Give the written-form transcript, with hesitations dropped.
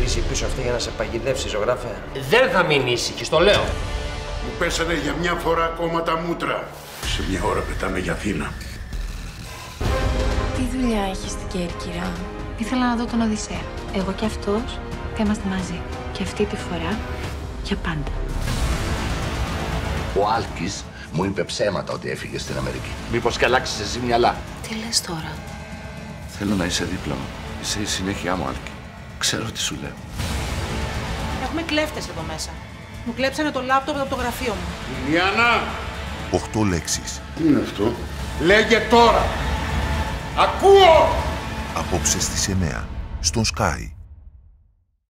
γυρίσει πίσω αυτή για να σε παγιδεύσει, ζωγράφε. Δεν θα μείνει ήσυχη, το λέω. Μου πέσανε για μια φορά ακόμα τα μούτρα. Σε μια ώρα πετάμε για Αθήνα. Τι δουλειά έχει στην Κέρκυρα? Ήθελα να δω τον Οδυσσέα. Εγώ και αυτός θα είμαστε μαζί. Και αυτή τη φορά για πάντα. Ο Άλκης μου είπε ψέματα ότι έφυγε στην Αμερική. Μήπως και αλλάξεις εσύ μυαλά? Τι λες τώρα? Θέλω να είσαι δίπλα μου. Είσαι η συνέχειά μου, Άλκη. Ξέρω τι σου λέω. Έχουμε κλέφτες εδώ μέσα. Μου κλέψανε το λάπτοπ από το γραφείο μου. Λιάννα! 8 λέξεις. Τι είναι αυτό? Λέγε τώρα! Ακούω! Απόψε στις 9 στον Sky.